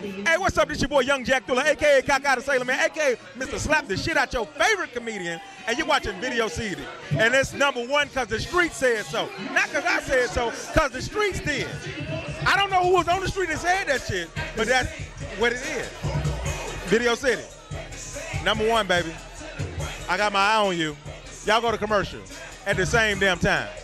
Hey, what's up? This your boy Young Jack Thriller, a.k.a. Kaka the Sailor Man, a.k.a. Mr. Slap the shit out your favorite comedian, and you're watching Video City. And it's #1 because the streets said so. Not because I said so, because the streets did. I don't know who was on the street that said that shit, but that's what it is. Video City. #1, baby. I got my eye on you. Y'all go to commercial at the same damn time.